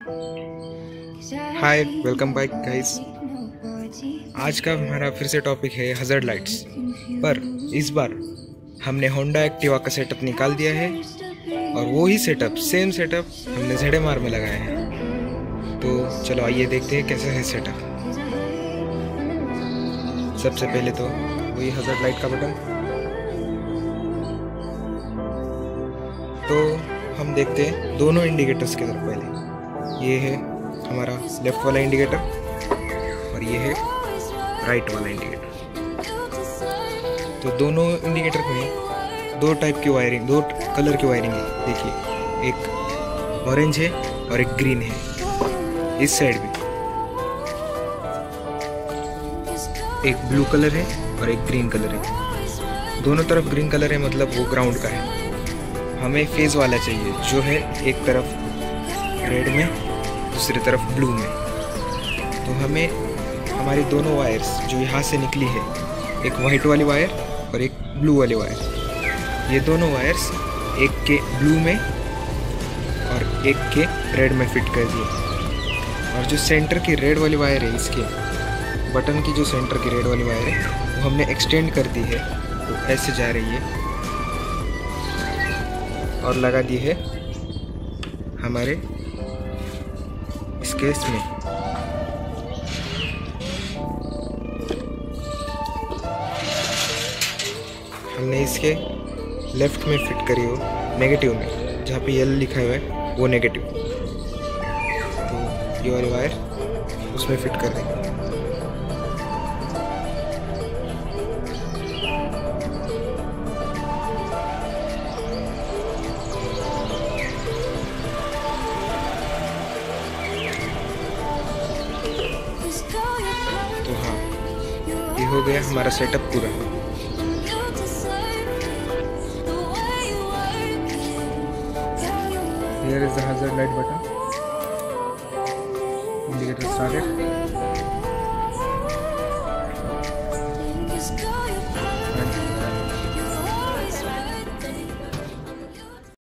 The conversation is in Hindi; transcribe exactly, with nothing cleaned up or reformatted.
हाय, वेलकम बैक गाइस। आज का हमारा फिर से टॉपिक है हज़ार्ड लाइट्स, पर इस बार हमने होंडा एक्टिवा का सेटअप निकाल दिया है और वो ही सेटअप सेम सेटअप हमने ज़ेड एम आर में लगाया है। तो चलो आइए देखते हैं कैसा है सेटअप। सबसे पहले तो वही हज़ार्ड लाइट का बटन, तो हम देखते हैं दोनों इंडिकेटर्स की तरफ। पहले ये है हमारा लेफ्ट वाला इंडिकेटर और ये है राइट वाला इंडिकेटर। तो दोनों इंडिकेटर में दो टाइप की वायरिंग, दो कलर की वायरिंग है। देखिए, एक ऑरेंज है और एक ग्रीन है। इस साइड भी एक ब्लू कलर है और एक ग्रीन कलर है। दोनों तरफ ग्रीन कलर है, मतलब वो ग्राउंड का है। हमें फेज वाला चाहिए जो है एक तरफ रेड में, दूसरी तरफ ब्लू में। तो हमें हमारी दोनों वायर्स जो यहाँ से निकली है, एक वाइट वाली वायर और एक ब्लू वाली वायर, ये दोनों वायर्स एक के ब्लू में और एक के रेड में फिट कर दिए। और जो सेंटर की रेड वाली वायर है, इसके बटन की जो सेंटर की रेड वाली वायर है, वो हमने एक्सटेंड कर दी है। वो ऐसे जा रही है और लगा दी है हमारे इस केस में। हमने इसके लेफ्ट में फिट करी हो, नेगेटिव में, जहाँ पे येलो लिखा हुआ है वो नेगेटिव। तो ये वाली वायर उसमें फिट कर देंगे। तो हाँ, ये हो गया हमारा सेटअप पूरा। Here is the hazard light button. Indicator started.